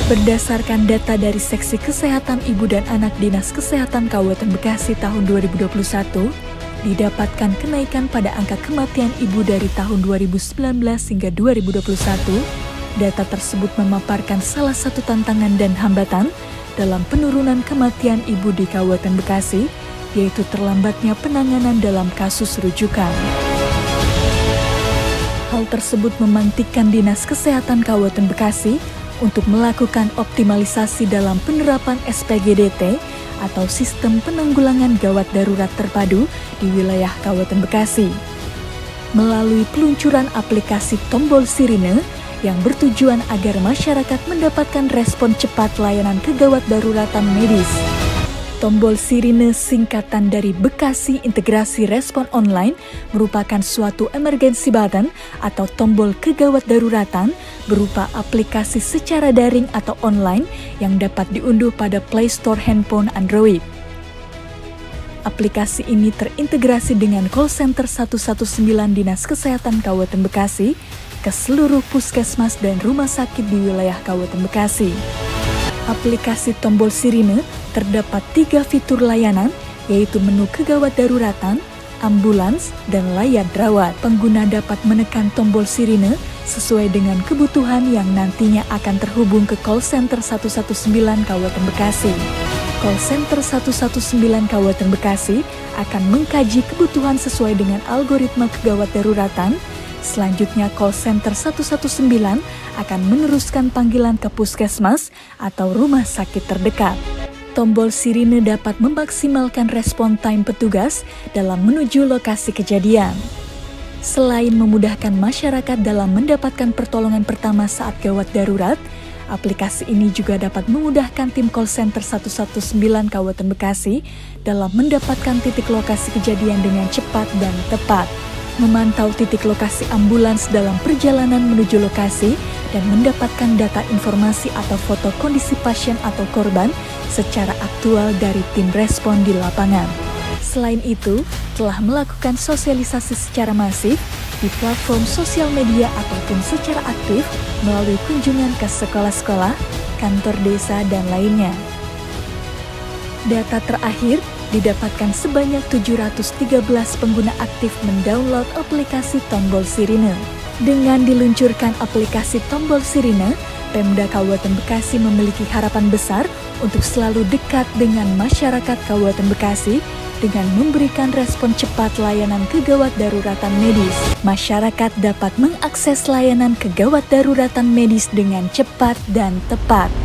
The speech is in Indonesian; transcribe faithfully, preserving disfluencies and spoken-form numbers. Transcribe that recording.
Berdasarkan data dari Seksi Kesehatan Ibu dan Anak Dinas Kesehatan Kabupaten Bekasi tahun dua ribu dua puluh satu, didapatkan kenaikan pada angka kematian ibu dari tahun dua ribu sembilan belas hingga dua ribu dua puluh satu. Data tersebut memaparkan salah satu tantangan dan hambatan dalam penurunan kematian ibu di Kabupaten Bekasi, yaitu terlambatnya penanganan dalam kasus rujukan. Hal tersebut memantikkan Dinas Kesehatan Kabupaten Bekasi untuk melakukan optimalisasi dalam penerapan S P G D T atau Sistem Penanggulangan Gawat Darurat Terpadu di wilayah Kabupaten Bekasi. Melalui peluncuran aplikasi tombol sirine yang bertujuan agar masyarakat mendapatkan respon cepat layanan kegawat daruratan medis. Tombol sirine singkatan dari Bekasi Integrasi Respon Online merupakan suatu emergency button atau tombol kegawat daruratan berupa aplikasi secara daring atau online yang dapat diunduh pada Play Store handphone Android. Aplikasi ini terintegrasi dengan call center seratus sembilan belas Dinas Kesehatan Kabupaten Bekasi ke seluruh puskesmas dan rumah sakit di wilayah Kabupaten Bekasi. Aplikasi tombol sirine terdapat tiga fitur layanan, yaitu menu kegawat daruratan, ambulans, dan layar rawat. Pengguna dapat menekan tombol sirine sesuai dengan kebutuhan yang nantinya akan terhubung ke call center seratus sembilan belas Kabupaten Bekasi. Call center seratus sembilan belas Kabupaten Bekasi akan mengkaji kebutuhan sesuai dengan algoritma kegawat daruratan. Selanjutnya, call center seratus sembilan belas akan meneruskan panggilan ke puskesmas atau rumah sakit terdekat. Tombol sirine dapat memaksimalkan respon time petugas dalam menuju lokasi kejadian. Selain memudahkan masyarakat dalam mendapatkan pertolongan pertama saat gawat darurat, aplikasi ini juga dapat memudahkan tim call center seratus sembilan belas Kabupaten Bekasi dalam mendapatkan titik lokasi kejadian dengan cepat dan tepat. Memantau titik lokasi ambulans dalam perjalanan menuju lokasi dan mendapatkan data informasi atau foto kondisi pasien atau korban secara aktual dari tim respon di lapangan. Selain itu, telah melakukan sosialisasi secara masif di platform sosial media ataupun secara aktif melalui kunjungan ke sekolah-sekolah, kantor desa, dan lainnya. Data terakhir didapatkan sebanyak tujuh ratus tiga belas pengguna aktif mendownload aplikasi tombol sirine. Dengan diluncurkan aplikasi tombol sirine, Pemda Kabupaten Bekasi memiliki harapan besar untuk selalu dekat dengan masyarakat Kabupaten Bekasi dengan memberikan respon cepat layanan kegawat daruratan medis. Masyarakat dapat mengakses layanan kegawat daruratan medis dengan cepat dan tepat.